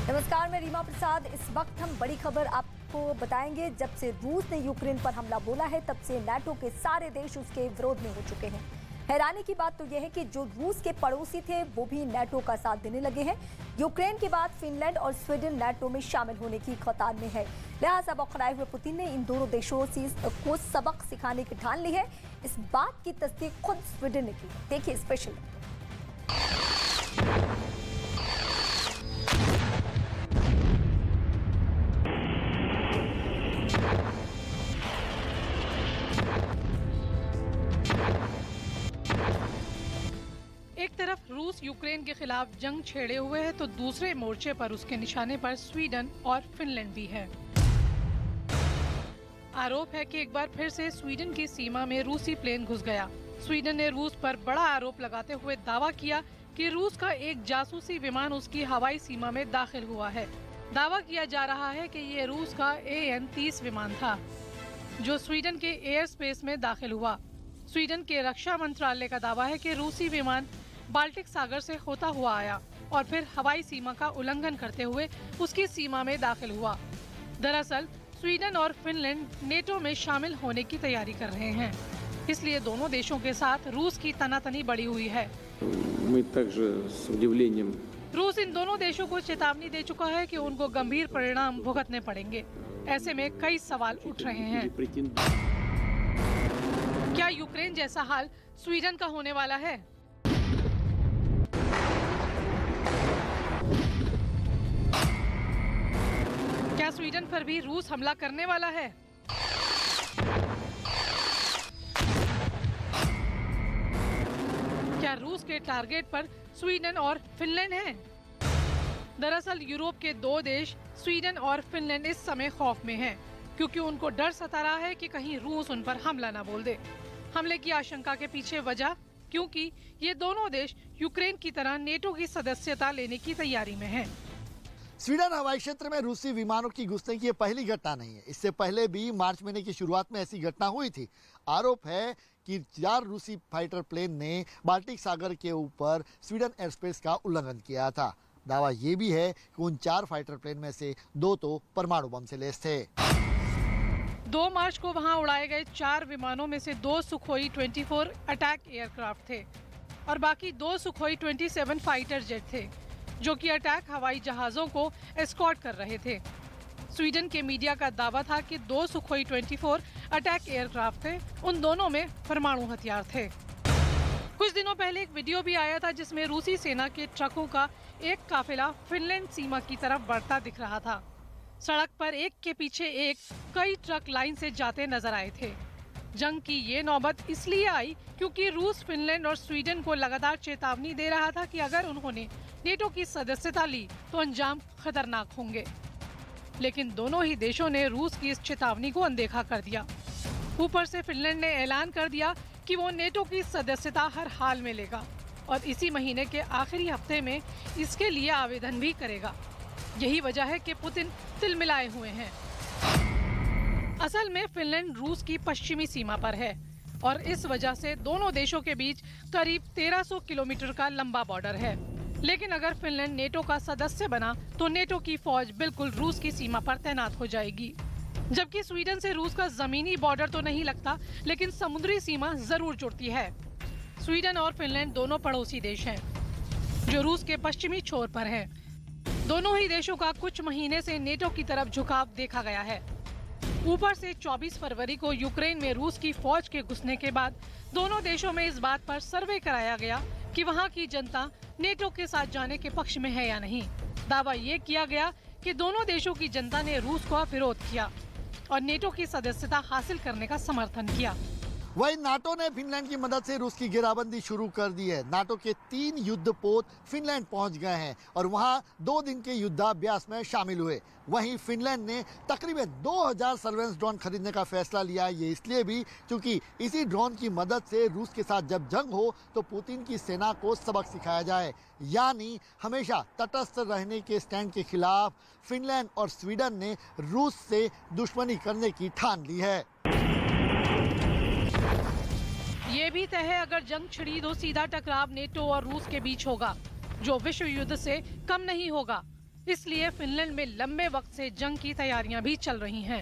नमस्कार, मैं रीमा प्रसाद। इस वक्त हम बड़ी खबर आपको बताएंगे। जब से रूस ने यूक्रेन पर हमला बोला है, तब से नाटो के सारे देश उसके विरोध में हो चुके हैं। हैरानी की बात तो यह है कि जो रूस के पड़ोसी थे वो भी नाटो का साथ देने लगे हैं। यूक्रेन के बाद फिनलैंड और स्वीडन नाटो में शामिल होने की कतार में है। लिहाजा बौखलाए हुए पुतिन ने इन दोनों देशों को सबक सिखाने की ठान ली है। इस बात की तस्दीक खुद स्वीडन ने की। देखिए स्पेशल। एक तरफ रूस यूक्रेन के खिलाफ जंग छेड़े हुए है, तो दूसरे मोर्चे पर उसके निशाने पर स्वीडन और फिनलैंड भी है। आरोप है कि एक बार फिर से स्वीडन की सीमा में रूसी प्लेन घुस गया। स्वीडन ने रूस पर बड़ा आरोप लगाते हुए दावा किया कि रूस का एक जासूसी विमान उसकी हवाई सीमा में दाखिल हुआ है। दावा किया जा रहा है कि ये रूस का AN-30 विमान था, जो स्वीडन के एयर स्पेस में दाखिल हुआ। स्वीडन के रक्षा मंत्रालय का दावा है कि रूसी विमान बाल्टिक सागर से होता हुआ आया और फिर हवाई सीमा का उल्लंघन करते हुए उसकी सीमा में दाखिल हुआ। दरअसल स्वीडन और फिनलैंड नेटो में शामिल होने की तैयारी कर रहे हैं, इसलिए दोनों देशों के साथ रूस की तनातनी बढ़ी हुई है। रूस इन दोनों देशों को चेतावनी दे चुका है कि उनको गंभीर परिणाम भुगतने पड़ेंगे। ऐसे में कई सवाल उठ रहे हैं। क्या यूक्रेन जैसा हाल स्वीडन का होने वाला है? क्या स्वीडन पर भी रूस हमला करने वाला है? क्या रूस के टारगेट पर स्वीडन और फिनलैंड हैं? दरअसल यूरोप के दो देश स्वीडन और फिनलैंड इस समय खौफ में हैं, क्योंकि उनको डर सता रहा है कि कहीं रूस उन पर हमला न बोल दे। हमले की आशंका के पीछे वजह, क्योंकि ये दोनों देश यूक्रेन की तरह नेटो की सदस्यता लेने की तैयारी में हैं। स्वीडन हवाई क्षेत्र में रूसी विमानों की घुसने की ये पहली घटना नहीं है। इससे पहले भी मार्च महीने की शुरुआत में ऐसी घटना हुई थी। आरोप है कि 4 रूसी फाइटर प्लेन ने बाल्टिक सागर के ऊपर स्वीडन एयरस्पेस का उल्लंघन किया था। दावा ये भी है कि उन 4 फाइटर प्लेन में से 2 तो परमाणु बम से लैस थे। 2 मार्च को वहां उड़ाए गए 4 विमानों में से 2 सुखोई 24 अटैक एयरक्राफ्ट थे और बाकी 2 सुखोई 27 फाइटर जेट थे, जो कि अटैक हवाई जहाजों को एस्कॉर्ट कर रहे थे। स्वीडन के मीडिया का दावा था कि 2 सुखोई 24 अटैक एयरक्राफ्ट थे। उन दोनों में परमाणु हथियार थे। कुछ दिनों पहले एक वीडियो भी आया था, जिसमें रूसी सेना के ट्रकों का एक काफिला फिनलैंड सीमा की तरफ बढ़ता दिख रहा था। सड़क पर एक के पीछे एक कई ट्रक लाइन से जाते नजर आए थे। जंग की ये नौबत इसलिए आई क्योंकि रूस फिनलैंड और स्वीडन को लगातार चेतावनी दे रहा था कि अगर उन्होंने नेटो की सदस्यता ली तो अंजाम खतरनाक होंगे। लेकिन दोनों ही देशों ने रूस की इस चेतावनी को अनदेखा कर दिया। ऊपर से फिनलैंड ने ऐलान कर दिया कि वो नेटो की सदस्यता हर हाल में लेगा और इसी महीने के आखिरी हफ्ते में इसके लिए आवेदन भी करेगा। यही वजह है कि पुतिन तिलमिलाए हुए हैं। असल में फिनलैंड रूस की पश्चिमी सीमा पर है और इस वजह से दोनों देशों के बीच करीब 1300 किलोमीटर का लंबा बॉर्डर है। लेकिन अगर फिनलैंड नेटो का सदस्य बना तो नेटो की फौज बिल्कुल रूस की सीमा पर तैनात हो जाएगी। जबकि स्वीडन से रूस का जमीनी बॉर्डर तो नहीं लगता, लेकिन समुद्री सीमा जरूर जुड़ती है। स्वीडन और फिनलैंड दोनों पड़ोसी देश हैं, जो रूस के पश्चिमी छोर पर हैं। दोनों ही देशों का कुछ महीने से नेटो की तरफ झुकाव देखा गया है। ऊपर से 24 फरवरी को यूक्रेन में रूस की फौज के घुसने के बाद दोनों देशों में इस बात पर सर्वे कराया गया कि वहां की जनता नेटो के साथ जाने के पक्ष में है या नहीं। दावा ये किया गया कि दोनों देशों की जनता ने रूस का विरोध किया और नेटो की सदस्यता हासिल करने का समर्थन किया। वहीं नाटो ने फिनलैंड की मदद से रूस की घेराबंदी शुरू कर दी है। नाटो के 3 युद्धपोत फिनलैंड पहुंच गए हैं और वहां 2 दिन के युद्धाभ्यास में शामिल हुए। वहीं फिनलैंड ने तकरीबन 2000 सर्वेलेंस ड्रोन खरीदने का फैसला लिया। ये इसलिए भी क्योंकि इसी ड्रोन की मदद से रूस के साथ जब जंग हो तो पुतिन की सेना को सबक सिखाया जाए, यानी हमेशा तटस्थ रहने के स्टैंड के खिलाफ फिनलैंड और स्वीडन ने रूस से दुश्मनी करने की ठान ली है। ये भी तय है, अगर जंग छिड़ी तो सीधा टकराव नेटो और रूस के बीच होगा, जो विश्व युद्ध से कम नहीं होगा। इसलिए फिनलैंड में लंबे वक्त से जंग की तैयारियां भी चल रही हैं।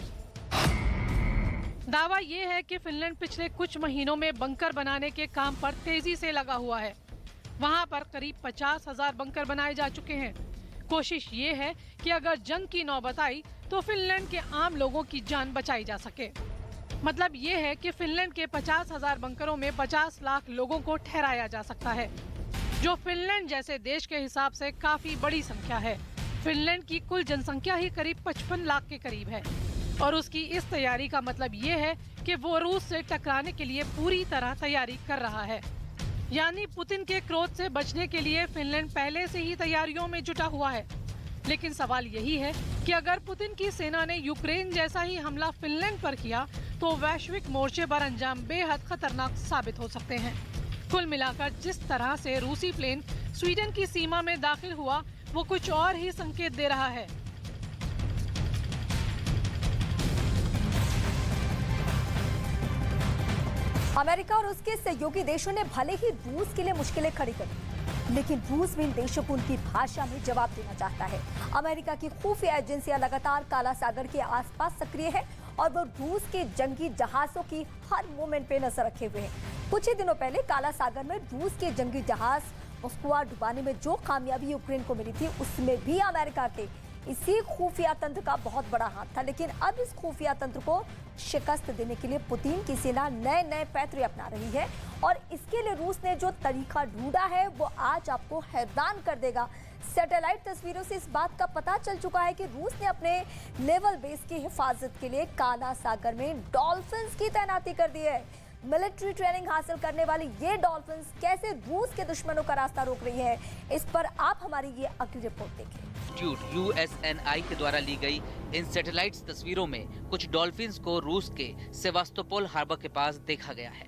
दावा ये है कि फिनलैंड पिछले कुछ महीनों में बंकर बनाने के काम पर तेजी से लगा हुआ है। वहां पर करीब 50,000 बंकर बनाए जा चुके हैं। कोशिश ये है कि अगर जंग की नौबत आई तो फिनलैंड के आम लोगों की जान बचाई जा सके। मतलब ये है कि फिनलैंड के 50,000 बंकरों में 50 लाख लोगों को ठहराया जा सकता है, जो फिनलैंड जैसे देश के हिसाब से काफी बड़ी संख्या है। फिनलैंड की कुल जनसंख्या ही करीब 55 लाख के करीब है और उसकी इस तैयारी का मतलब ये है कि वो रूस से टकराने के लिए पूरी तरह तैयारी कर रहा है। यानी पुतिन के क्रोध से बचने के लिए फिनलैंड पहले से ही तैयारियों में जुटा हुआ है। लेकिन सवाल यही है कि अगर पुतिन की सेना ने यूक्रेन जैसा ही हमला फिनलैंड पर किया तो वैश्विक मोर्चे पर अंजाम बेहद खतरनाक साबित हो सकते हैं। कुल मिलाकर जिस तरह से रूसी प्लेन स्वीडन की सीमा में दाखिल हुआ वो कुछ और ही संकेत दे रहा है। अमेरिका और उसके सहयोगी देशों ने भले ही रूस के लिए मुश्किलें खड़ी कर दी, लेकिन रूस भी इन देशों को उनकी भाषा में जवाब देना चाहता है। अमेरिका की खुफिया एजेंसियां लगातार काला सागर के आसपास सक्रिय है और वो रूस के जंगी जहाजों की हर मूवमेंट पे नजर रखे हुए हैं। कुछ ही दिनों पहले काला सागर में रूस के जंगी जहाज मॉस्को डुबाने में जो कामयाबी यूक्रेन को मिली थी, उसमें भी अमेरिका के इसी खुफिया तंत्र का बहुत बड़ा हाथ था। लेकिन अब इस खुफिया तंत्र को शिकस्त देने के लिए पुतिन की सेना नए नए पैतरे अपना रही है और इसके लिए रूस ने जो तरीका ढूंढा है वो आज आपको हैरान कर देगा। सैटेलाइट तस्वीरों से इस बात का पता चल चुका है कि रूस ने अपने नेवल बेस की हिफाजत के लिए काला सागर में डॉल्फिन्स की तैनाती कर दी है। मिलिट्री ट्रेनिंग हासिल करने वाली ये डॉल्फिन्स कैसे रूस के दुश्मनों का रास्ता रोक रही है, इस पर आप हमारी ये अगली रिपोर्ट देखें। USNI के द्वारा ली गई इन सैटेलाइट तस्वीरों में कुछ डॉल्फिन्स को रूस के सेवास्तोपोल हार्बर के पास देखा गया है।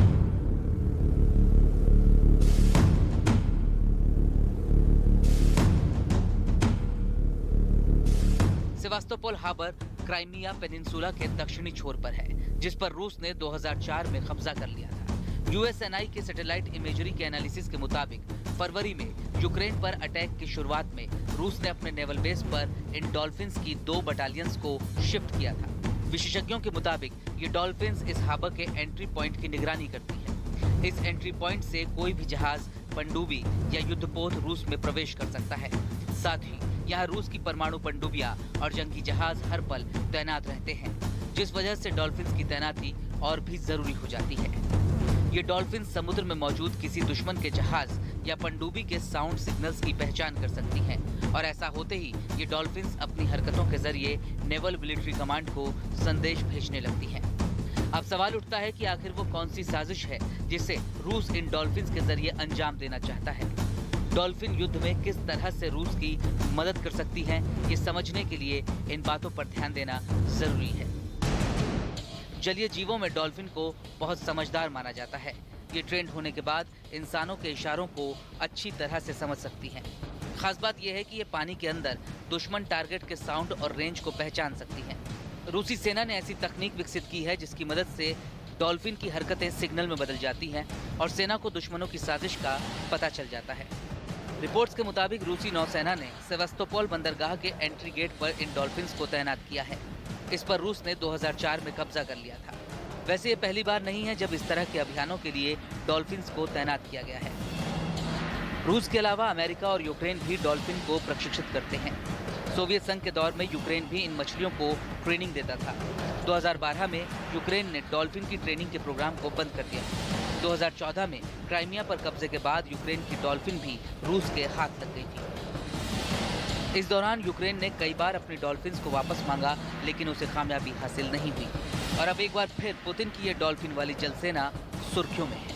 सेवास्तोपोल हार्बर क्राइमिया पेनिनसुला के दक्षिणी छोर पर है, जिस पर रूस ने 2004 में कब्जा कर लिया था। USNI के सैटेलाइट इमेजरी के एनालिसिस के मुताबिक फरवरी में यूक्रेन पर अटैक की शुरुआत में रूस ने अपने नेवल बेस पर इन डॉल्फिन्स की 2 बटालियंस को शिफ्ट किया था। विशेषज्ञों के मुताबिक ये डॉल्फिन्स इस हार्बर के एंट्री पॉइंट की निगरानी करती है। इस एंट्री पॉइंट से कोई भी जहाज, पनडुब्बी या युद्धपोत रूस में प्रवेश कर सकता है। साथ ही यहाँ रूस की परमाणु पनडुब्बियां और जंगी जहाज हर पल तैनात रहते हैं, जिस वजह से डॉल्फिन्स की तैनाती और भी जरूरी हो जाती है। ये डॉल्फिन समुद्र में मौजूद किसी दुश्मन के जहाज या पनडुब्बी के साउंड सिग्नल्स की पहचान कर सकती हैं और ऐसा होते ही ये डॉल्फिन्स अपनी हरकतों के जरिए नेवल मिलिट्री कमांड को संदेश भेजने लगती हैं। अब सवाल उठता है कि आखिर वो कौन सी साजिश है जिसे रूस इन डॉल्फिन्स के जरिए अंजाम देना चाहता है। डॉल्फिन युद्ध में किस तरह से रूस की मदद कर सकती है, ये समझने के लिए इन बातों पर ध्यान देना जरूरी है। जलीय जीवों में डॉल्फिन को बहुत समझदार माना जाता है। ये ट्रेंड होने के बाद इंसानों के इशारों को अच्छी तरह से समझ सकती हैं। खास बात यह है कि ये पानी के अंदर दुश्मन टारगेट के साउंड और रेंज को पहचान सकती हैं। रूसी सेना ने ऐसी तकनीक विकसित की है जिसकी मदद से डॉल्फिन की हरकतें सिग्नल में बदल जाती हैं और सेना को दुश्मनों की साजिश का पता चल जाता है। रिपोर्ट्स के मुताबिक रूसी नौसेना ने सेवास्तोपोल बंदरगाह के एंट्री गेट पर इन डॉल्फिन्स को तैनात किया है। इस पर रूस ने 2004 में कब्जा कर लिया था। वैसे ये पहली बार नहीं है जब इस तरह के अभियानों के लिए डॉल्फिन्स को तैनात किया गया है। रूस के अलावा अमेरिका और यूक्रेन भी डॉल्फिन को प्रशिक्षित करते हैं। सोवियत संघ के दौर में यूक्रेन भी इन मछलियों को ट्रेनिंग देता था। 2012 में यूक्रेन ने डॉल्फिन की ट्रेनिंग के प्रोग्राम को बंद कर दिया। 2014 में क्राइमिया पर कब्जे के बाद यूक्रेन की डॉल्फिन भी रूस के हाथ लग गई थी। इस दौरान यूक्रेन ने कई बार अपनी डॉल्फिन्स को वापस मांगा, लेकिन उसे कामयाबी हासिल नहीं हुई और अब एक बार फिर पुतिन की ये डॉल्फिन वाली जलसेना सुर्खियों में है।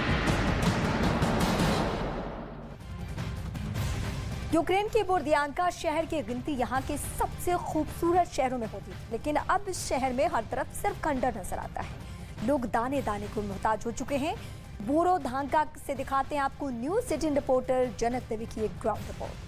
यूक्रेन के बोर्दियांका शहर की गिनती यहाँ के सबसे खूबसूरत शहरों में होती थी, लेकिन अब इस शहर में हर तरफ सिर्फ खंडर नजर आता है। लोग दाने दाने को मोहताज हो चुके हैं। बोरोधांका से दिखाते हैं आपको news citizen reporter Janak Devi की एक ग्राउंड रिपोर्ट।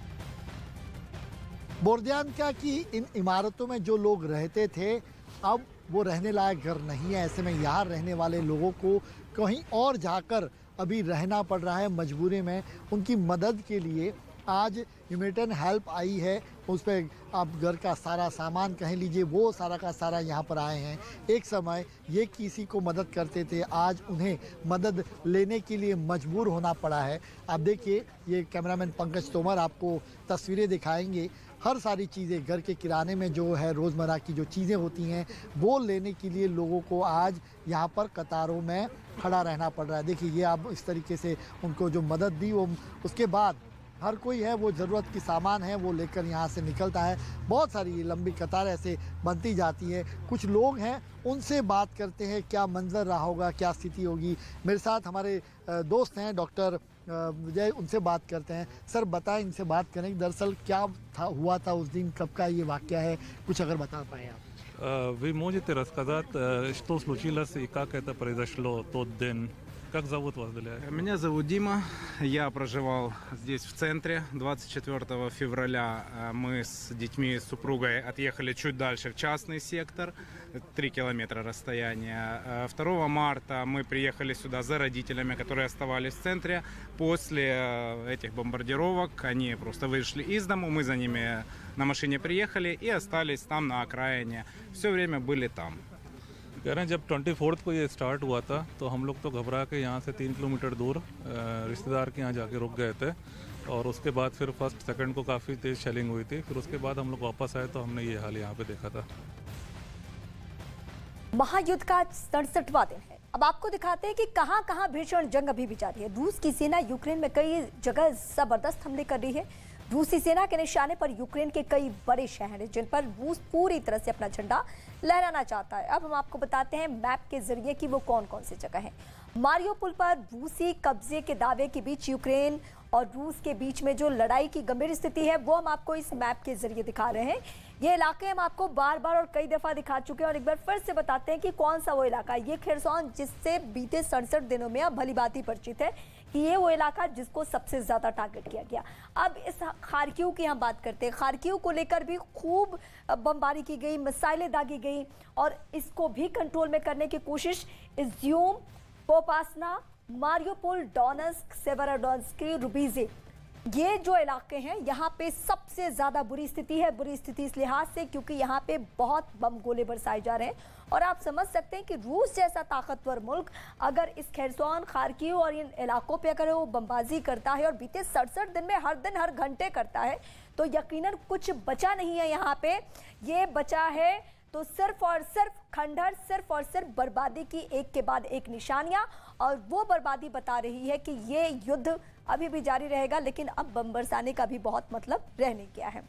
बोर्दियांका की इन इमारतों में जो लोग रहते थे, अब वो रहने लायक घर नहीं है। ऐसे में यहाँ रहने वाले लोगों को कहीं और जाकर अभी रहना पड़ रहा है। मजबूरी में उनकी मदद के लिए आज ह्यूमैनिटेरियन हेल्प आई है, उस पर आप घर का सारा सामान कह लीजिए, वो सारा का सारा यहाँ पर आए हैं। एक समय ये किसी को मदद करते थे, आज उन्हें मदद लेने के लिए मजबूर होना पड़ा है। आप देखिए, ये कैमरामैन पंकज तोमर आपको तस्वीरें दिखाएंगे। हर सारी चीज़ें घर के किराने में जो है रोज़मर्रा की जो चीज़ें होती हैं वो लेने के लिए लोगों को आज यहाँ पर कतारों में खड़ा रहना पड़ रहा है। देखिए, ये आप इस तरीके से उनको जो मदद दी, वो उसके बाद हर कोई है वो ज़रूरत की सामान है वो लेकर यहाँ से निकलता है। बहुत सारी लंबी कतार ऐसे बनती जाती है। कुछ लोग हैं, उनसे बात करते हैं, क्या मंजर रहा होगा, क्या स्थिति होगी। मेरे साथ हमारे दोस्त हैं डॉक्टर विजय, उनसे बात करते हैं। सर बताएं, इनसे बात करें दरअसल क्या हुआ था उस दिन, कब का ये वाक़या है, कुछ अगर बता पाएँ आप। Wy możecie рассказать, что случилось и как это произошло тот день? Как зовут вас, Деля? Меня зовут Дима, я проживал здесь в центре. 24 февраля мы с детьми, с супругой отъехали чуть дальше в частный сектор, 3 километра расстояния. 2 марта мы приехали сюда за родителями, которые оставались в центре. После этих бомбардировок они просто вышли из дому, мы за ними на машине приехали и остались там на окраине. Все время были там. कह रहे हैं जब 24 को ये स्टार्ट हुआ था तो हम लोग तो घबरा के यहाँ से 3 किलोमीटर दूर रिश्तेदार के यहाँ जाके रुक गए थे, और उसके बाद फिर फर्स्ट सेकंड को काफ़ी तेज़ शेलिंग हुई थी। फिर उसके बाद हम लोग वापस आए तो हमने ये हाल यहाँ पे देखा था। महायुद्ध का 67वां दिन है। अब आपको दिखाते हैं कि कहां कहां भीषण जंग अभी भी जारी है। रूस की सेना यूक्रेन में कई जगह जबरदस्त हमले कर रही है। रूसी सेना के निशाने पर यूक्रेन के कई बड़े शहर हैं जिन पर रूस पूरी तरह से अपना झंडा लहराना चाहता है। अब हम आपको बताते हैं मैप के जरिए कि वो कौन कौन सी जगह है। मारियोपोल पर रूसी कब्जे के दावे के बीच यूक्रेन और रूस के बीच में जो लड़ाई की गंभीर स्थिति है वो हम आपको इस मैप के जरिए दिखा रहे हैं। ये इलाके हम आपको बार बार और कई दफा दिखा चुके हैं और एक बार फिर से बताते हैं कि कौन सा वो इलाका है। ये खेरसौन, जिससे बीते 67 दिनों में अब भली भांति परिचित है कि ये वो इलाका जिसको सबसे ज्यादा टारगेट किया गया। अब इस खार्किव की हम बात करते हैं। खार्किव को लेकर भी खूब बमबारी की गई, मिसाइलें दागी गई और इसको भी कंट्रोल में करने की कोशिश Izyum, Popasna, Mariupol, Donetsk, Severodonetsk, Rubizhne, ये जो इलाके हैं यहाँ पे सबसे ज्यादा बुरी स्थिति है। बुरी स्थिति इस लिहाज से क्योंकि यहाँ पे बहुत बम गोले बरसाए जा रहे हैं और आप समझ सकते हैं कि रूस जैसा ताकतवर मुल्क अगर इस खेरसौन, खार्किव और इन इलाकों पे अगर वो बमबाजी करता है और बीते 67 दिन में हर दिन हर घंटे करता है तो यकीनन कुछ बचा नहीं है यहाँ पे। ये बचा है तो सिर्फ और सिर्फ खंडहर, सिर्फ और सिर्फ बर्बादी की एक के बाद एक निशानियां, और वो बर्बादी बता रही है कि ये युद्ध अभी भी जारी रहेगा, लेकिन अब बम बरसाने का भी बहुत मतलब रह नहीं गया है।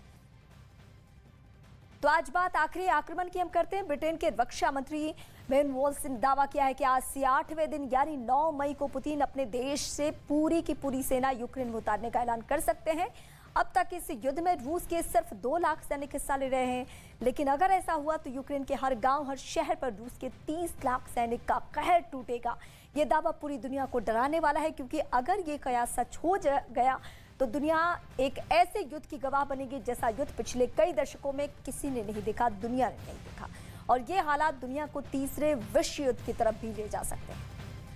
तो आज बात आखिरी आक्रमण की हम करते हैं। ब्रिटेन के रक्षा मंत्री बेन वॉल्स ने दावा किया है कि आज से 8वें दिन यानी 9 मई को पुतिन अपने देश से पूरी की पूरी सेना यूक्रेन में उतारने का ऐलान कर सकते हैं। अब तक इस युद्ध में रूस के सिर्फ 2 लाख सैनिक हिस्सा ले रहे हैं, लेकिन अगर ऐसा हुआ तो यूक्रेन के हर गांव, हर शहर पर रूस के 30 लाख सैनिक का कहर टूटेगा। ये दावा पूरी दुनिया को डराने वाला है क्योंकि अगर ये कयास सच हो गया तो दुनिया एक ऐसे युद्ध की गवाह बनेगी जैसा युद्ध पिछले कई दशकों में किसी ने नहीं देखा, दुनिया ने नहीं देखा, और ये हालात दुनिया को तीसरे विश्व युद्ध की तरफ भी ले जा सकते हैं।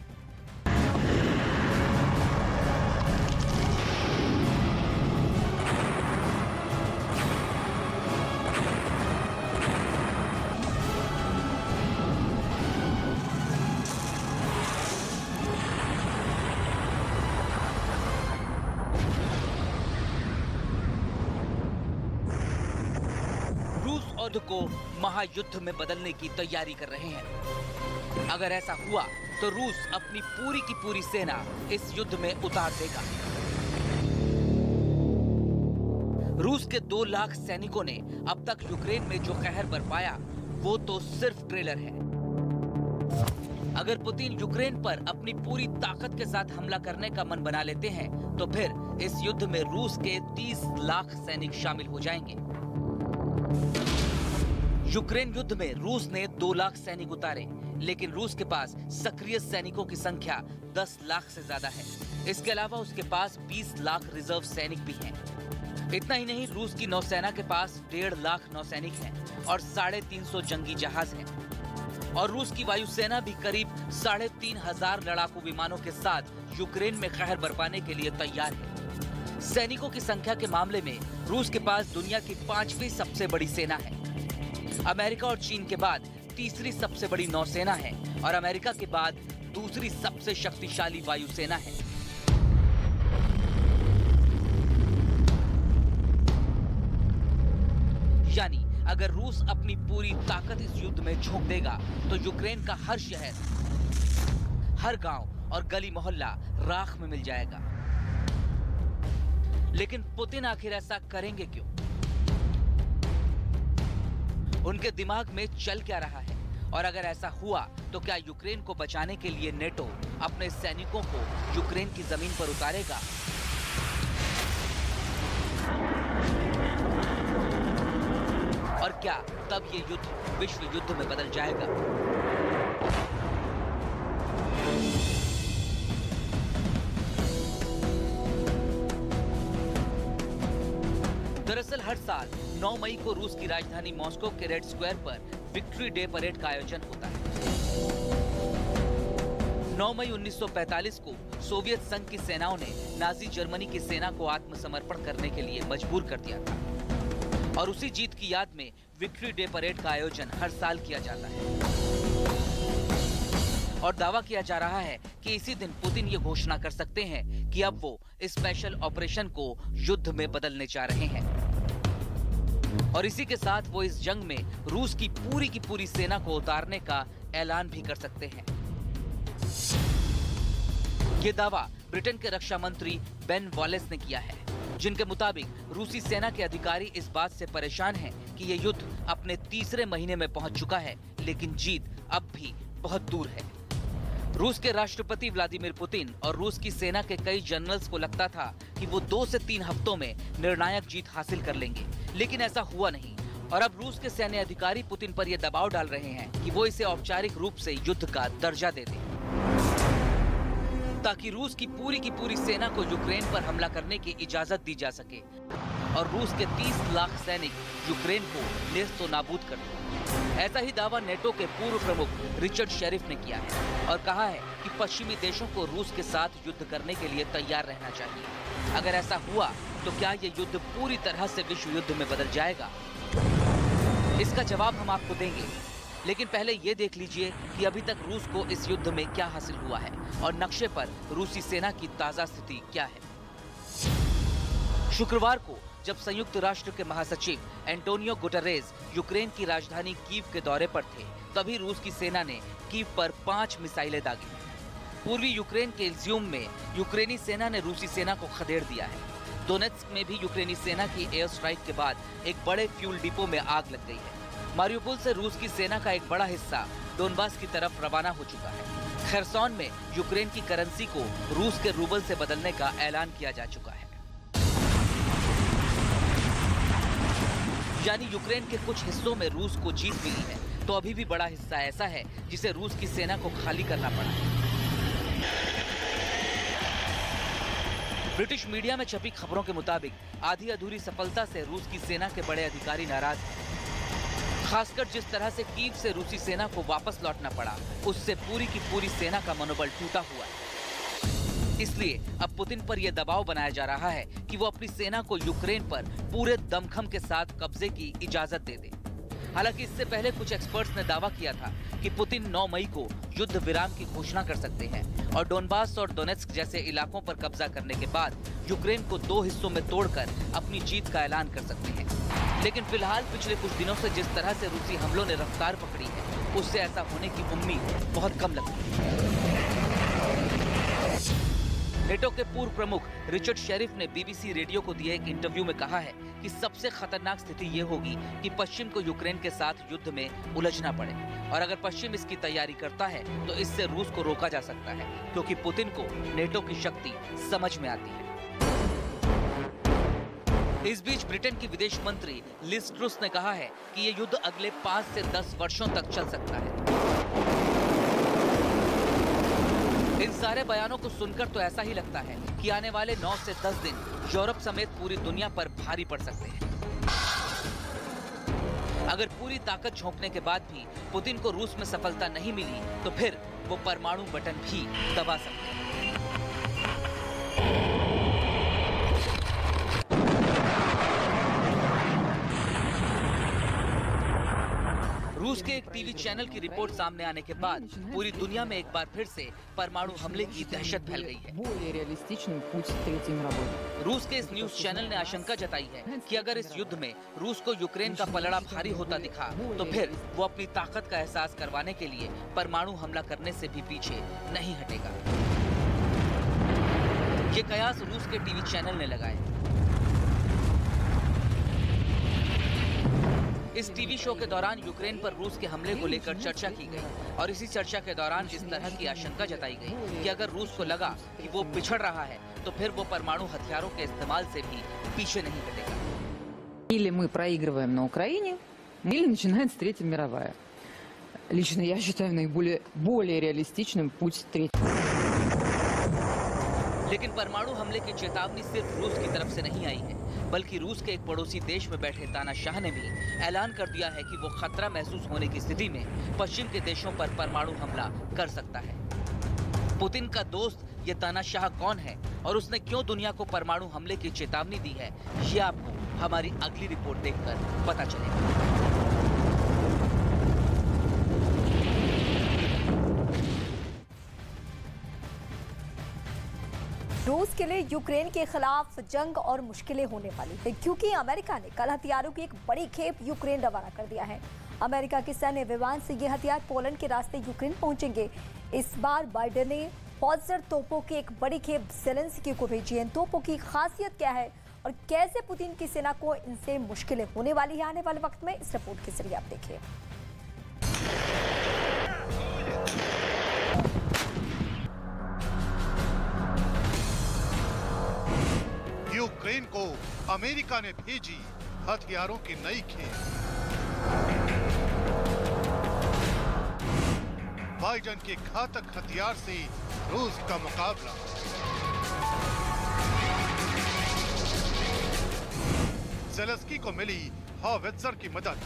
युद्ध को महायुद्ध में बदलने की तैयारी कर रहे हैं। अगर ऐसा हुआ तो रूस अपनी पूरी की पूरी सेना इस युद्ध में उतार देगा। रूस के 2 लाख सैनिकों ने अब तक यूक्रेन में जो कहर बरपाया वो तो सिर्फ ट्रेलर है। अगर पुतिन यूक्रेन पर अपनी पूरी ताकत के साथ हमला करने का मन बना लेते हैं तो फिर इस युद्ध में रूस के 30 लाख सैनिक शामिल हो जाएंगे। यूक्रेन युद्ध में रूस ने 2 लाख सैनिक उतारे, लेकिन रूस के पास सक्रिय सैनिकों की संख्या 10 लाख से ज्यादा है। इसके अलावा उसके पास 20 लाख रिजर्व सैनिक भी हैं। इतना ही नहीं, रूस की नौसेना के पास 1.5 लाख नौसैनिक हैं और 350 जंगी जहाज हैं। और रूस की वायुसेना भी करीब 3,500 लड़ाकू विमानों के साथ यूक्रेन में कहर बरपाने के लिए तैयार है। सैनिकों की संख्या के मामले में रूस के पास दुनिया की 5वीं सबसे बड़ी सेना है। अमेरिका और चीन के बाद तीसरी सबसे बड़ी नौसेना है और अमेरिका के बाद दूसरी सबसे शक्तिशाली वायुसेना है। यानी अगर रूस अपनी पूरी ताकत इस युद्ध में झोंक देगा तो यूक्रेन का हर शहर, हर गांव और गली मोहल्ला राख में मिल जाएगा। लेकिन पुतिन आखिर ऐसा करेंगे क्यों? उनके दिमाग में चल क्या रहा है? और अगर ऐसा हुआ तो क्या यूक्रेन को बचाने के लिए नेटो अपने सैनिकों को यूक्रेन की जमीन पर उतारेगा? और क्या तब ये युद्ध विश्व युद्ध में बदल जाएगा? दरअसल हर साल 9 मई को रूस की राजधानी मॉस्को के रेड स्क्वायर पर विक्ट्री डे परेड का आयोजन होता है। 9 मई 1945 को सोवियत संघ की सेनाओं ने नाजी जर्मनी की सेना को आत्मसमर्पण करने के लिए मजबूर कर दिया था और उसी जीत की याद में विक्ट्री डे परेड का आयोजन हर साल किया जाता है। और दावा किया जा रहा है कि इसी दिन पुतिन ये घोषणा कर सकते हैं कि अब वो स्पेशल ऑपरेशन को युद्ध में बदलने जा रहे हैं और इसी के साथ वो इस जंग में रूस की पूरी सेना को उतारने का ऐलान भी कर सकते हैं। ये दावा ब्रिटेन के रक्षा मंत्री बेन वॉलेस ने किया है, जिनके मुताबिक रूसी सेना के अधिकारी इस बात से परेशान हैं कि ये युद्ध अपने तीसरे महीने में पहुंच चुका है, लेकिन जीत अब भी बहुत दूर है। रूस के राष्ट्रपति व्लादिमीर पुतिन और रूस की सेना के कई जनरल्स को लगता था कि वो 2 से 3 हफ्तों में निर्णायक जीत हासिल कर लेंगे, लेकिन ऐसा हुआ नहीं। और अब रूस के सैन्य अधिकारी पुतिन पर ये दबाव डाल रहे हैं कि वो इसे औपचारिक रूप से युद्ध का दर्जा दे दें, ताकि रूस की पूरी सेना को यूक्रेन पर हमला करने की इजाजत दी जा सके और रूस के 30 लाख सैनिक यूक्रेन को नेस्तो नाबूद कर दें। ऐसा ही दावा नेटो के पूर्व प्रमुख रिचर्ड शेरिफ ने किया है और कहा है कि पश्चिमी देशों को रूस के साथ युद्ध करने के लिए तैयार रहना चाहिए। अगर ऐसा हुआ तो क्या ये युद्ध पूरी तरह से विश्व युद्ध में बदल जाएगा? इसका जवाब हम आपको देंगे, लेकिन पहले ये देख लीजिए कि अभी तक रूस को इस युद्ध में क्या हासिल हुआ है और नक्शे पर रूसी सेना की ताजा स्थिति क्या है। शुक्रवार को जब संयुक्त राष्ट्र के महासचिव एंटोनियो गुटेरेस यूक्रेन की राजधानी कीव के दौरे पर थे, तभी रूस की सेना ने कीव पर 5 मिसाइलें दागी। पूर्वी यूक्रेन के इल्जियम में यूक्रेनी सेना ने रूसी सेना को खदेड़ दिया है। डोनेत्स्क में भी यूक्रेनी सेना की एयर स्ट्राइक के बाद एक बड़े फ्यूल डिपो में आग लग गई है। मारियुपोल से रूस की सेना का एक बड़ा हिस्सा डोनबास की तरफ रवाना हो चुका है। खेरसॉन में यूक्रेन की करेंसी को रूस के रूबल से बदलने का ऐलान किया जा चुका है। यानी यूक्रेन के कुछ हिस्सों में रूस को जीत मिली है, तो अभी भी बड़ा हिस्सा ऐसा है जिसे रूस की सेना को खाली करना पड़ा है। ब्रिटिश मीडिया में छपी खबरों के मुताबिक आधी अधूरी सफलता से रूस की सेना के बड़े अधिकारी नाराज हैं। खासकर जिस तरह से कीव से रूसी सेना को वापस लौटना पड़ा, उससे पूरी की पूरी सेना का मनोबल टूटा हुआ है। इसलिए अब पुतिन पर यह दबाव बनाया जा रहा है कि वो अपनी सेना को यूक्रेन पर पूरे दमखम के साथ कब्जे की इजाजत दे दे। हालांकि इससे पहले कुछ एक्सपर्ट्स ने दावा किया था कि पुतिन 9 मई को युद्ध विराम की घोषणा कर सकते हैं और डोनबास और डोनेत्स्क जैसे इलाकों पर कब्जा करने के बाद यूक्रेन को 2 हिस्सों में तोड़कर अपनी जीत का ऐलान कर सकते हैं। लेकिन फिलहाल पिछले कुछ दिनों से जिस तरह से रूसी हमलों ने रफ्तार पकड़ी है, उससे ऐसा होने की उम्मीद बहुत कम लगती है। नेटो के पूर्व प्रमुख रिचर्ड शेरिफ ने बीबीसी रेडियो को दिए एक इंटरव्यू में कहा है कि सबसे खतरनाक स्थिति ये होगी कि पश्चिम को यूक्रेन के साथ युद्ध में उलझना पड़े और अगर पश्चिम इसकी तैयारी करता है तो इससे रूस को रोका जा सकता है, क्योंकि पुतिन को नेटो की शक्ति समझ में आती है। इस बीच ब्रिटेन की विदेश मंत्री लिज ट्रुस ने कहा है कि ये युद्ध अगले 5 से 10 वर्षों तक चल सकता है। इन सारे बयानों को सुनकर तो ऐसा ही लगता है कि आने वाले 9 से 10 दिन यूरोप समेत पूरी दुनिया पर भारी पड़ सकते हैं। अगर पूरी ताकत झोंकने के बाद भी पुतिन को रूस में सफलता नहीं मिली तो फिर वो परमाणु बटन भी दबा सकते हैं। रूस के एक टीवी चैनल की रिपोर्ट सामने आने के बाद पूरी दुनिया में एक बार फिर से परमाणु हमले की दहशत फैल गई है। रूस के इस न्यूज चैनल ने आशंका जताई है कि अगर इस युद्ध में रूस को यूक्रेन का पलड़ा भारी होता दिखा तो फिर वो अपनी ताकत का एहसास करवाने के लिए परमाणु हमला करने से भी पीछे नहीं हटेगा। ये कयास रूस के टीवी चैनल ने लगाए। इस टीवी शो के दौरान यूक्रेन पर रूस के हमले को लेकर चर्चा की गई और इसी चर्चा के दौरान इस तरह की आशंका जताई गई कि अगर रूस को लगा कि वो पिछड़ रहा है तो फिर वो परमाणु हथियारों के इस्तेमाल से भी पीछे नहीं हटेगा। Или мы проигрываем на Украине, или начинается Третья мировая. Лично я считаю более реалистичным путь третьей. लेकिन परमाणु हमले की चेतावनी सिर्फ रूस की तरफ से नहीं आई है, बल्कि रूस के एक पड़ोसी देश में बैठे तानाशाह ने भी ऐलान कर दिया है कि वो खतरा महसूस होने की स्थिति में पश्चिम के देशों पर परमाणु हमला कर सकता है। पुतिन का दोस्त ये तानाशाह कौन है और उसने क्यों दुनिया को परमाणु हमले की चेतावनी दी है, ये आपको हमारी अगली रिपोर्ट देखकर पता चलेगा। रूस के लिए यूक्रेन के खिलाफ जंग और मुश्किलें होने वाली है, क्योंकि अमेरिका ने कल हथियारों की एक बड़ी खेप यूक्रेन रवाना कर दिया है। अमेरिका के सैन्य विमान से ये हथियार पोलैंड के रास्ते यूक्रेन पहुंचेंगे। इस बार बाइडेन ने हॉवित्जर तोपों की एक बड़ी खेप ज़ेलेंस्की को भेजी है। इन तोपों की खासियत क्या है और कैसे पुतिन की सेना को इनसे मुश्किलें होने वाली है आने वाले वक्त में, इस रिपोर्ट के जरिए आप देखिए। यूक्रेन को अमेरिका ने भेजी हथियारों की नई खेप। बाइडेन के घातक हथियार से रूस का मुकाबला। ज़ेलेंस्की को मिली हॉवित्जर की मदद।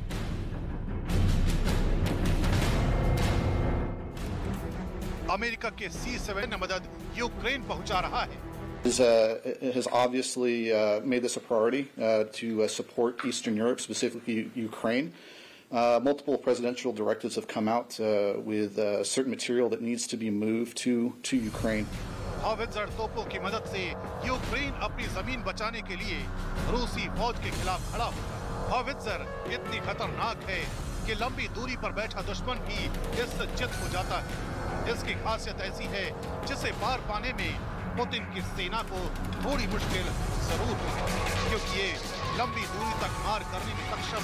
अमेरिका के C-7 मदद यूक्रेन पहुंचा रहा है। has obviously made this a priority to support Eastern Europe, specifically Ukraine. Multiple presidential directives have come out with certain material that needs to be moved to Ukraine. Howitzer तोपों की मदद से Ukraine अपनी जमीन बचाने के लिए रूसी फौज के खिलाफ खड़ा होगा। हॉवित्जर इतनी खतरनाक है कि लंबी दूरी पर बैठा दुश्मन भी इससे चित हो जाता है। इसकी खासियत ऐसी है जिसे पार पाने में पुतिन की सेना को थोड़ी मुश्किल जरूर होगी, क्योंकि ये लंबी दूरी तक मार करने में सक्षम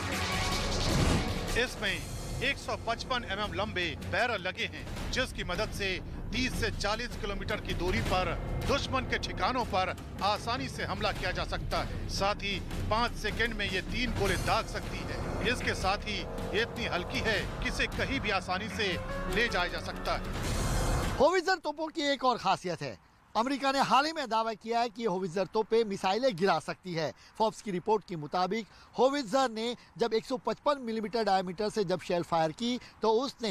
है। इसमें 155 mm लंबे बैरल लगे हैं, जिसकी मदद से 30 से 40 किलोमीटर की दूरी पर दुश्मन के ठिकानों पर आसानी से हमला किया जा सकता है। साथ ही 5 सेकंड में ये 3 गोले दाग सकती है। इसके साथ ही ये इतनी हल्की है कि इसे कहीं भी आसानी से ले जाया जा सकता है। हॉवित्जर तोपों की एक और खासियत है, अमेरिका ने हाल ही में दावा किया है कि हॉवित्जर तोपें मिसाइलें गिरा सकती है। फोर्ब्स की रिपोर्ट के मुताबिक हॉवित्जर ने जब 155 मिलीमीटर डायमीटर से जब शेल फायर की तो उसने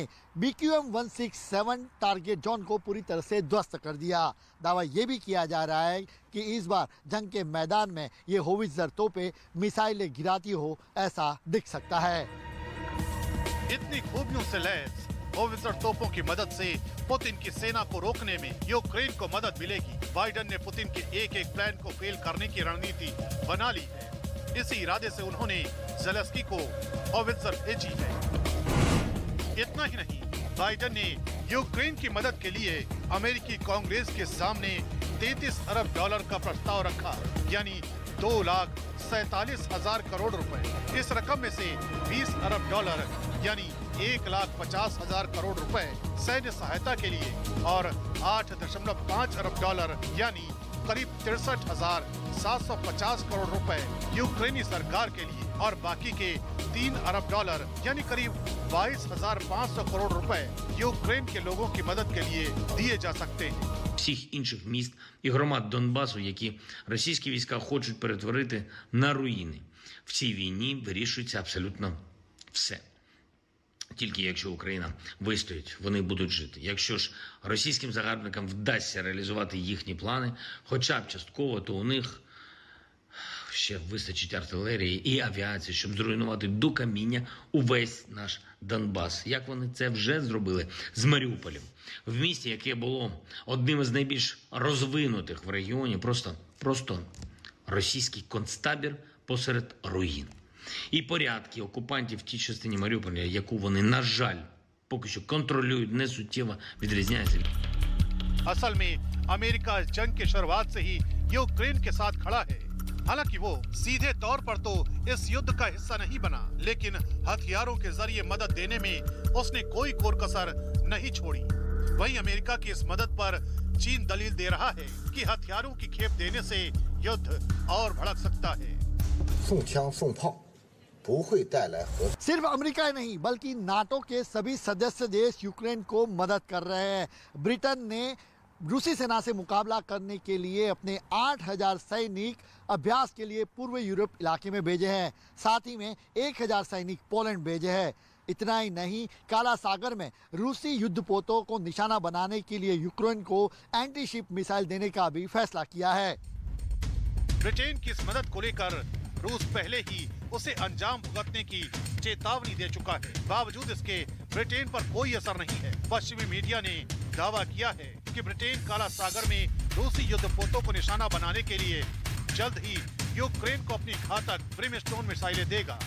BQM-167 टारगेट जोन को पूरी तरह से ध्वस्त कर दिया। दावा ये भी किया जा रहा है कि इस बार जंग के मैदान में ये हॉवित्जर तोपें मिसाइलें गिराती हो, ऐसा दिख सकता है। इतनी खूबियों से लैस हॉवित्जर तोपों की मदद से पुतिन की सेना को रोकने में यूक्रेन को मदद मिलेगी। बाइडेन ने पुतिन के एक प्लान को फेल करने की रणनीति बना ली है। इसी इरादे से उन्होंने ज़ेलेंस्की को हॉवित्जर भेजी है। इतना ही नहीं, बाइडेन ने यूक्रेन की मदद के लिए अमेरिकी कांग्रेस के सामने $33 अरब का प्रस्ताव रखा, यानी 2,47,000 करोड़ रुपए। इस रकम में से $20 अरब यानी 1,50,000 करोड़ रुपए सैन्य सहायता के लिए और $8.5 अरब यानी करीब 63,750 करोड़ रुपए यूक्रेनी सरकार के लिए और बाकी के $3 अरब यानी करीब 22,500 करोड़ रुपए यूक्रेन के लोगों की मदद के लिए दिए जा सकते हैं। Всіх інших міст і громад Донбасу, які російські війська хочуть перетворити на руїни. В цій війні вирішується абсолютно все. Тільки якщо Україна вистоїть, вони будуть жити. Якщо ж російським загарбникам вдасться реалізувати їхні плани, хоча б частково, то у них ще вистачить артилерії і авіації, щоб зруйнувати до каміння увесь наш Донбас. Як вони це вже зробили з Маріуполем. В місті, яке було одним із найбільш розвинутих в регіоні, просто російський концтабір посеред руїн. І порядки окупантів в тій частині Маріуполя, яку вони, на жаль, поки що контролюють, не суттєво відрізняються. असल में अमेरिका इस जंग की शुरुआत से ही यूक्रेन के साथ खड़ा है। हालांकि वो सीधे तौर पर तो इस युद्ध का हिस्सा नहीं बना, लेकिन हथियारों के जरिए मदद देने में उसने कोई कोर-कसर नहीं छोड़ी। वहीं अमेरिका की इस मदद पर चीन दलील दे रहा है कि हथियारों की खेप देने से युद्ध और भड़क सकता है। सिर्फ अमेरिका ही नहीं बल्कि नाटो के सभी सदस्य देश यूक्रेन को मदद कर रहे हैं। ब्रिटेन ने रूसी सेना से मुकाबला करने के लिए अपने 8,000 सैनिक अभ्यास के लिए पूर्व यूरोप इलाके में भेजे हैं। साथ ही में 1,000 सैनिक पोलैंड भेजे हैं। इतना ही नहीं, काला सागर में रूसी युद्धपोतों को निशाना बनाने के लिए यूक्रेन को एंटी शिप मिसाइल देने का भी फैसला किया है। ब्रिटेन की इस मदद को लेकर रूस पहले ही उसे अंजाम भुगतने की चेतावनी दे चुका है। बावजूद इसके ब्रिटेन पर कोई असर नहीं है। पश्चिमी मीडिया ने दावा किया है कि ब्रिटेन काला सागर में रूसी युद्धपोतों को निशाना बनाने के लिए जल्द ही यूक्रेन को अपनी घातक ब्रिमस्टोन मिसाइलें देगा।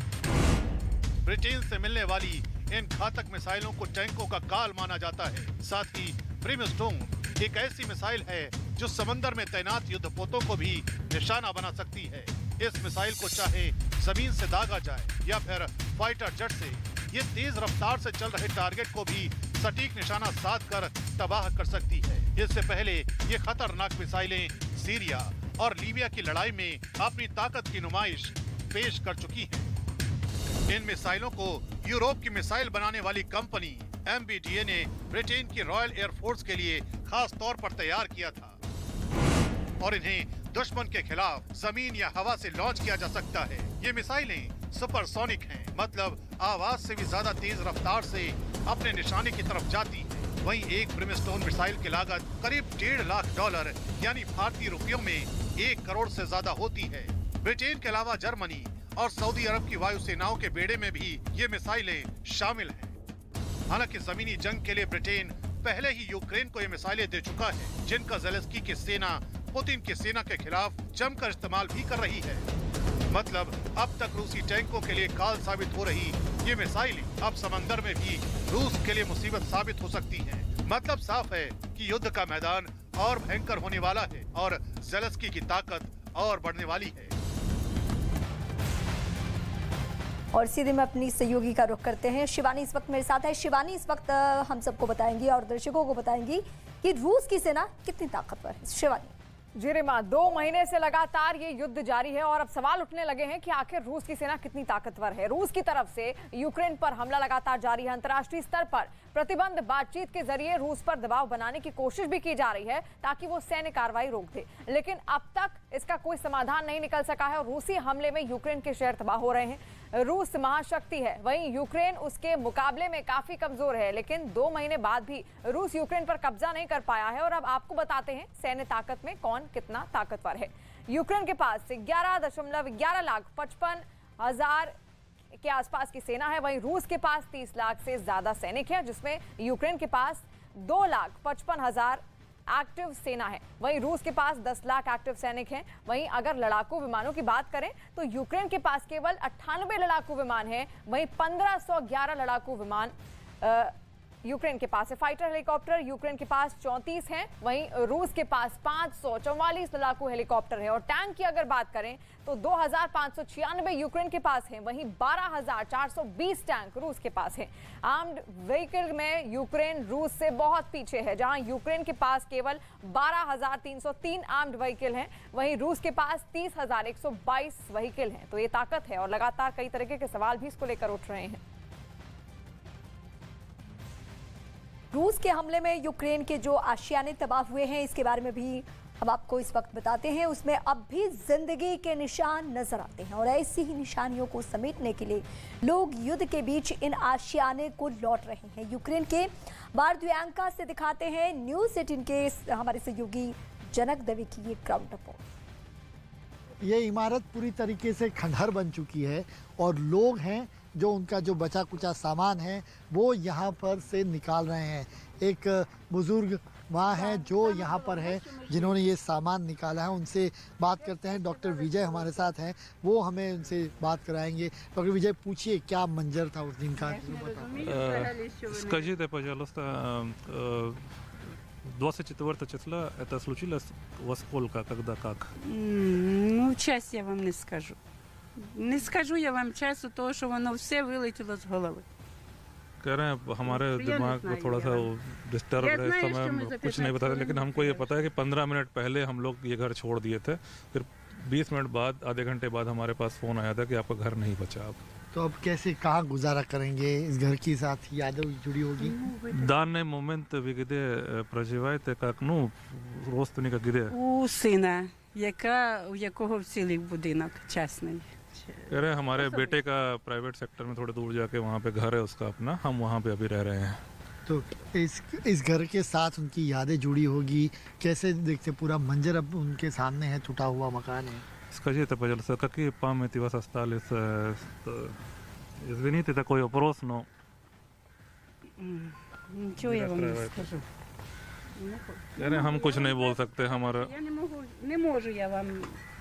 ब्रिटेन से मिलने वाली इन घातक मिसाइलों को टैंकों का काल माना जाता है। साथ ही ब्रिमस्टोन एक ऐसी मिसाइल है जो समंदर में तैनात युद्धपोतों को भी निशाना बना सकती है। इस मिसाइल को चाहे जमीन से दागा जाए या फिर फाइटर जेट से, ये तेज रफ्तार से चल रहे टारगेट को भी सटीक निशाना साध कर तबाह कर सकती है। इससे पहले ये खतरनाक मिसाइलें सीरिया और लीबिया की लड़ाई में अपनी ताकत की नुमाइश पेश कर चुकी हैं। इन मिसाइलों को यूरोप की मिसाइल बनाने वाली कंपनी MBDA ने ब्रिटेन की रॉयल एयरफोर्स के लिए खास तौर पर तैयार किया था और इन्हें दुश्मन के खिलाफ जमीन या हवा से लॉन्च किया जा सकता है। ये मिसाइलें सुपरसोनिक हैं, मतलब आवाज से भी ज्यादा तेज रफ्तार से अपने निशाने की तरफ जाती है। वहीं एक ब्रिमस्टोन मिसाइल की लागत करीब $1.5 लाख यानी भारतीय रुपयों में 1 करोड़ से ज्यादा होती है। ब्रिटेन के अलावा जर्मनी और सऊदी अरब की वायुसेनाओं के बेड़े में भी ये मिसाइलें शामिल हैं। हालांकि जमीनी जंग के लिए ब्रिटेन पहले ही यूक्रेन को ये मिसाइलें दे चुका है, जिनका ज़ेलेंस्की की सेना पुतिन की सेना के खिलाफ जमकर इस्तेमाल भी कर रही है। मतलब अब तक रूसी टैंकों के लिए काल साबित हो रही ये मिसाइलें अब समंदर में भी रूस के लिए मुसीबत साबित हो सकती हैं। मतलब साफ है कि युद्ध का मैदान और भयंकर होने वाला है और ज़ेलेंस्की की ताकत और बढ़ने वाली है। और सीधे में अपनी सहयोगी का रुख करते हैं। शिवानी इस वक्त मेरे साथ है। शिवानी, इस वक्त हम सबको बताएंगी और दर्शकों को बताएंगी कि रूस की सेना कितनी ताकतवर है। शिवानी। जी रिमा, 2 महीने से लगातार ये युद्ध जारी है और अब सवाल उठने लगे हैं कि आखिर रूस की सेना कितनी ताकतवर है। रूस की तरफ से यूक्रेन पर हमला लगातार जारी है। अंतर्राष्ट्रीय स्तर पर प्रतिबंध बातचीत के जरिए रूस पर दबाव बनाने की कोशिश भी की जा रही है ताकि वो सैन्य कार्रवाई रोक दे, लेकिन अब तक इसका कोई समाधान नहीं निकल सका है और रूसी हमले में यूक्रेन के शहर तबाह हो रहे हैं। रूस महाशक्ति है, वहीं यूक्रेन उसके मुकाबले में काफी कमजोर है, लेकिन 2 महीने बाद भी रूस यूक्रेन पर कब्जा नहीं कर पाया है। और अब आपको बताते हैं सैन्य ताकत में कौन कितना ताकतवर है। यूक्रेन के पास 11.11 लाख 55,000 के आसपास की सेना है, वहीं रूस के पास 30 लाख से ज्यादा सैनिक हैं, जिसमें यूक्रेन के पास 2,55,000 एक्टिव सेना है। वहीं रूस के पास 10 लाख एक्टिव सैनिक हैं। वहीं अगर लड़ाकू विमानों की बात करें तो यूक्रेन के पास केवल 98 लड़ाकू विमान हैं, वहीं 1511 लड़ाकू विमान यूक्रेन के पास है। फाइटर हेलीकॉप्टर यूक्रेन के पास 34 हैं, वहीं रूस के पास 544 लड़ाकू हेलीकॉप्टर है। और टैंक की अगर बात करें तो 2596 यूक्रेन के पास हैं, वहीं 12,420 टैंक रूस के पास हैं। आर्म्ड व्हीकल में यूक्रेन रूस से बहुत पीछे है, जहां यूक्रेन के पास केवल 12,303 आर्म्ड व्हीकल हैं, वहीं रूस के पास 30,122 व्हीकल हैं। तो ये ताकत है और लगातार कई तरीके के सवाल भी इसको लेकर उठ रहे हैं। रूस के हमले में यूक्रेन के जो आशियाने तबाह हुए हैं, इसके बारे में भी हम आपको इस वक्त बताते हैं। उसमें अब भी जिंदगी के निशान नजर आते हैं और ऐसी ही निशानियों को समेटने के लिए लोग युद्ध के बीच इन आशियाने को लौट रहे हैं। यूक्रेन के बार्दियांका से दिखाते हैं न्यूज़ 18 के हमारे सहयोगी जनक दवे की ये ग्राउंड रिपोर्ट। ये इमारत पूरी तरीके से खंडहर बन चुकी है और लोग हैं जो उनका जो बचा कुचा सामान है वो यहाँ पर से निकाल रहे हैं। एक बुजुर्ग वहाँ हैं जो यहाँ पर है जिन्होंने ये सामान निकाला है, उनसे बात करते हैं। डॉक्टर विजय हमारे साथ हैं, वो हमें उनसे बात कराएंगे। डॉक्टर विजय, पूछिए क्या मंजर था उस दिन का? Скажите, пожалуйста, 24 числа это случилось во сколько, когда, как? Ну, час я вам не скажу. Не скажу я вам часу, того, що воно все вилетіло з голови. कह रहे हैं हमारे दिमाग में थोड़ा सा डिस्टर्ब है इस समय, कुछ नहीं बता रहे, लेकिन हमको ये पता है कि 15 मिनट पहले हम लोग ये घर छोड़ दिए थे, फिर 20 मिनट बाद, आधे घंटे बाद हमारे पास फ़ोन आया था कि आपका घर नहीं बचा अब। तो अब कैसे, कहाँ गुजारा करेंगे? इस घर के साथ यादें जुड़ी होगी? Данный момент ви де проживаєте, як, ну, родственника де? У сина, у якого вцілів будинок частний. कह रहे हैं हमारे बेटे का प्राइवेट सेक्टर में थोड़े दूर जाके वहाँ पे घर है उसका अपना, हम वहाँ पे अभी रह रहे हैं। तो इस घर के साथ उनकी यादें जुड़ी होगी, कैसे देखते? पूरा मंजर अब उनके सामने है, टूटा हुआ मकान है। Скажите, пожалуйста, какие памяти у вас остались? Извините, такой вопрос, но... Ничего я вам не скажу. कह रहे हैं हम कुछ नहीं बोल सकते, हमारा... Я не можу я вам...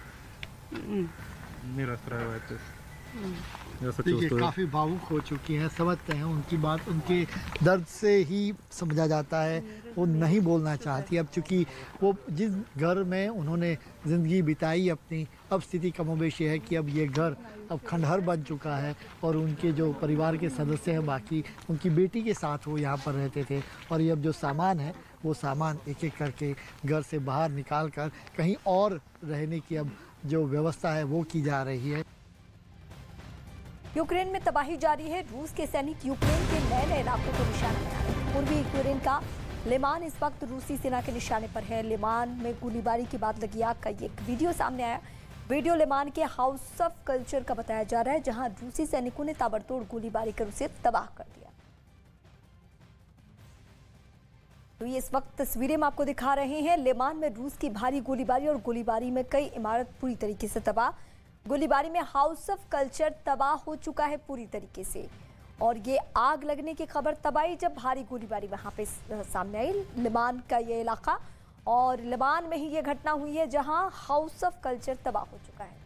नहीं расстраивайтесь। देखिए काफ़ी भावुक हो चुकी हैं, समझते हैं उनकी बात, उनके दर्द से ही समझा जाता है। वो नहीं बोलना चाहती अब, चूँकि वो जिस घर में उन्होंने ज़िंदगी बिताई अपनी, अब स्थिति कमोबेश है कि अब ये घर अब खंडहर बन चुका है और उनके जो परिवार के सदस्य हैं बाकी, उनकी बेटी के साथ वो यहाँ पर रहते थे और ये अब जो सामान है वो सामान एक एक करके घर से बाहर निकाल कर कहीं और रहने की अब जो व्यवस्था है वो की जा रही है। यूक्रेन में तबाही जारी है। रूस के सैनिक यूक्रेन के नए नए इलाकों को निशाना बना रहे हैं। पूर्वी यूक्रेन का लिमान इस वक्त रूसी सेना के निशाने पर है। लिमान में गोलीबारी के बाद लगी आग का एक वीडियो सामने आया। वीडियो लिमान के हाउस ऑफ कल्चर का बताया जा रहा है, जहां रूसी सैनिकों ने ताबड़तोड़ गोलीबारी कर उसे तबाह कर दिया। तो ये इस वक्त तस्वीरें हम आपको दिखा रहे हैं। लिमान में रूस की भारी गोलीबारी और गोलीबारी में कई इमारत पूरी तरीके से तबाह। गोलीबारी में हाउस ऑफ कल्चर तबाह हो चुका है पूरी तरीके से और ये आग लगने की खबर तब आई जब भारी गोलीबारी वहां पे सामने आई। लिमान का ये इलाका और लिमान में ही ये घटना हुई है जहां हाउस ऑफ कल्चर तबाह हो चुका है।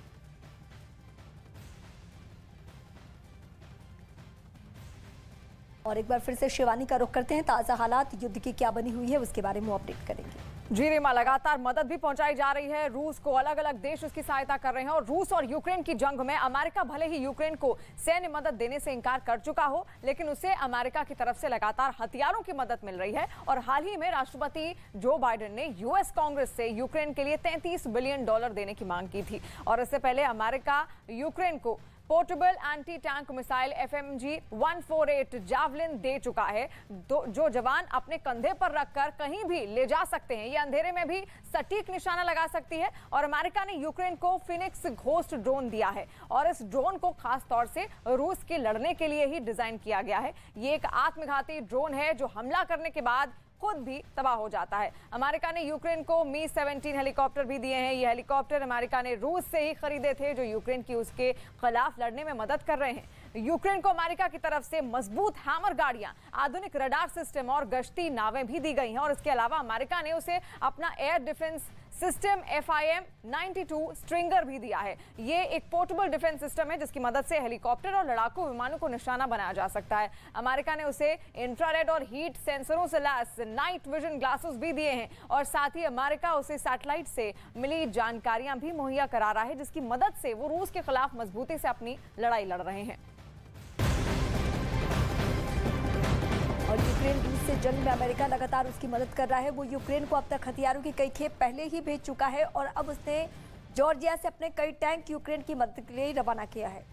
और एक बार फिर से शिवानी का रुख करते हैं। ताज़ा हालात युद्ध की क्या बनी हुई है उसके बारे में अपडेट करेंगे। जी रीमा, लगातार मदद भी पहुंचाई जा रही है। रूस को अलग अलग देश उसकी सहायता कर रहे हैं और रूस और यूक्रेन की जंग में अमेरिका भले ही यूक्रेन को सैन्य मदद देने से इनकार कर चुका हो, लेकिन उसे अमेरिका की तरफ से लगातार हथियारों की मदद मिल रही है। और हाल ही में राष्ट्रपति जो बाइडेन ने यूएस कांग्रेस से यूक्रेन के लिए $33 बिलियन देने की मांग की थी और इससे पहले अमेरिका यूक्रेन को portable anti tank missile FMG 148 Javelin दे चुका है, जो जवान अपने कंधे पर रखकर कहीं भी ले जा सकते हैं। ये अंधेरे में भी सटीक निशाना लगा सकती है। और अमेरिका ने यूक्रेन को फिनिक्स घोस्ट ड्रोन दिया है और इस ड्रोन को खास तौर से रूस के लड़ने के लिए ही डिजाइन किया गया है। ये एक आत्मघाती ड्रोन है जो हमला करने के बाद खुद भी तबाह हो जाता है। अमेरिका ने यूक्रेन को Mi-17 हेलीकॉप्टर भी दिए हैं। ये हेलीकॉप्टर अमेरिका ने रूस से ही खरीदे थे, जो यूक्रेन की उसके खिलाफ लड़ने में मदद कर रहे हैं। यूक्रेन को अमेरिका की तरफ से मजबूत हैमर गाड़ियां, आधुनिक रडार सिस्टम और गश्ती नावें भी दी गई हैं और इसके अलावा अमेरिका ने उसे अपना air defence system FIM-92 stringer भी दिया है। ये एक पोर्टेबल डिफेंस सिस्टम है जिसकी मदद से हेलीकॉप्टर और लड़ाकू विमानों को निशाना बनाया जा सकता है। अमेरिका ने उसे इंफ्रारेड और हीट सेंसरों से लैस नाइट विजन ग्लासेस भी दिए हैं और साथ ही अमेरिका उसे सैटेलाइट से मिली जानकारियां भी मुहैया करा रहा है, जिसकी मदद से वो रूस के खिलाफ मजबूती से अपनी लड़ाई लड़ रहे हैं। और यूक्रेन रूस से जंग में अमेरिका लगातार उसकी मदद कर रहा है। वो यूक्रेन को अब तक हथियारों की कई खेप पहले ही भेज चुका है और अब उसने जॉर्जिया से अपने कई टैंक यूक्रेन की मदद के लिए रवाना किया है।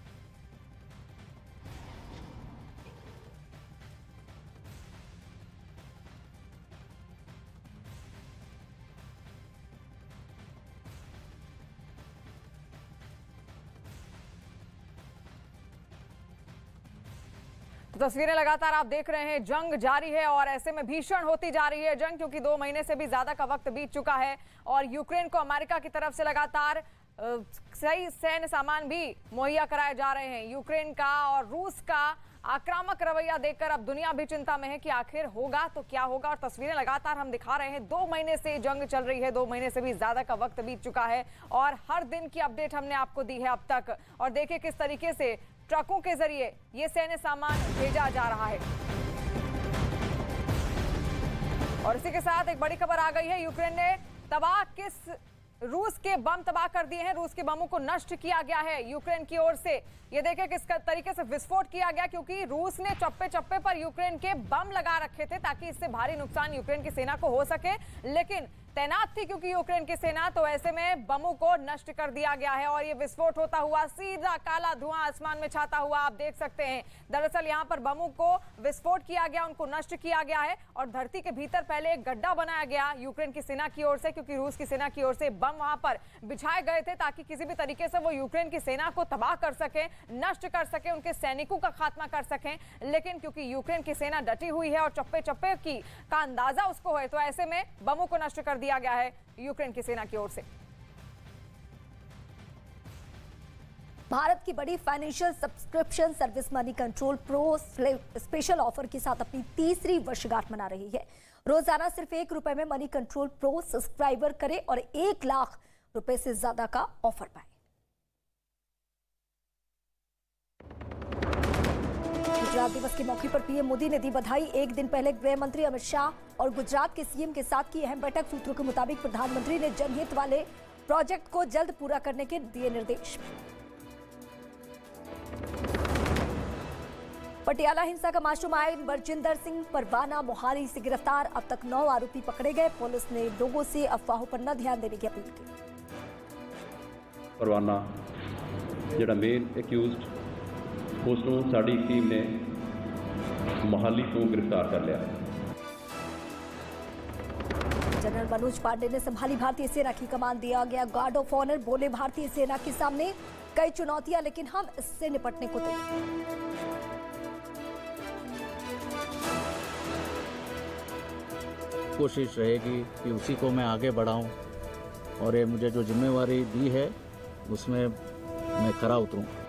तो तस्वीरें लगातार आप देख रहे हैं, जंग जारी है और ऐसे में भीषण होती जा रही है जंग, क्योंकि 2 महीने से भी ज्यादा का वक्त बीत चुका है और यूक्रेन को अमेरिका की तरफ से लगातार सही सैन्य सामान भी मुहैया कराए जा रहे हैं। यूक्रेन का और रूस का आक्रामक रवैया देखकर अब दुनिया भी चिंता में है कि आखिर होगा तो क्या होगा। और तस्वीरें लगातार हम दिखा रहे हैं, 2 महीने से जंग चल रही है, 2 महीने से भी ज्यादा का वक्त बीत चुका है और हर दिन की अपडेट हमने आपको दी है अब तक। और देखिए किस तरीके से ट्रकों के जरिए ये सैन्य सामान भेजा जा रहा है। और इसी के साथ एक बड़ी खबर आ गई है, यूक्रेन ने रूस के बम तबाह कर दिए हैं। रूस के बमों को नष्ट किया गया है यूक्रेन की ओर से। ये देखिए किस तरीके से विस्फोट किया गया, क्योंकि रूस ने चप्पे चप्पे पर यूक्रेन के बम लगा रखे थे ताकि इससे भारी नुकसान यूक्रेन की सेना को हो सके, लेकिन तैनात थी क्योंकि यूक्रेन की सेना, तो ऐसे में बमों को नष्ट कर दिया गया है। और ये विस्फोट होता हुआ सीधा काला धुआं आसमान में छाता हुआ आप देख सकते हैं। दरअसल यहाँ पर बमों को विस्फोट किया गया, उनको नष्ट किया गया है और धरती के भीतर पहले एक गड्ढा बनाया गया यूक्रेन की सेना की ओर से, क्योंकि रूस की सेना की ओर से बम वहां पर बिछाए गए थे ताकि किसी भी तरीके से वो यूक्रेन की सेना को तबाह कर सके, नष्ट कर सके, उनके सैनिकों का खात्मा कर सकें। लेकिन क्योंकि यूक्रेन की सेना डटी हुई है और चप्पे चप्पे का अंदाजा उसको है, तो ऐसे में बमों को नष्ट कर दिया गया है यूक्रेन की सेना की ओर से। भारत की बड़ी financial subscription service Moneycontrol pro special offer के साथ अपनी 3री वर्षगांठ मना रही है। रोजाना सिर्फ ₹1 में मनी कंट्रोल प्रो सब्सक्राइबर करें और ₹1 लाख से ज्यादा का ऑफर पाए। गुजरात दिवस के मौके पर पीएम मोदी ने दी बधाई। एक दिन पहले गृह मंत्री अमित शाह और गुजरात के सीएम के साथ की अहम बैठक। सूत्रों के मुताबिक प्रधानमंत्री ने जनहित वाले प्रोजेक्ट को जल्द पूरा करने के दिए निर्देश। पटियाला हिंसा का मास्टरमाइंड बरजिंदर सिंह परवाना मोहाली से गिरफ्तार। अब तक 9 आरोपी पकड़े गए। पुलिस ने लोगों से अफवाहों पर न ध्यान देने की अपील की। परवाना जिहड़ा मेन एक्यूज्ड उसनूं साडी टीम ने मोहाली तो गिरफ्तार कर लिया। जनरल मनोज पांडे ने संभाली भारतीय सेना की कमान। दिया गया गार्ड ऑफ ऑनर। बोले भारतीय सेना के सामने कई चुनौतियां, लेकिन हम इससे निपटने को तैयार। कोशिश रहेगी कि उसी को मैं आगे बढ़ाऊं और ये मुझे जो जिम्मेवारी दी है उसमें मैं खरा उतरूं।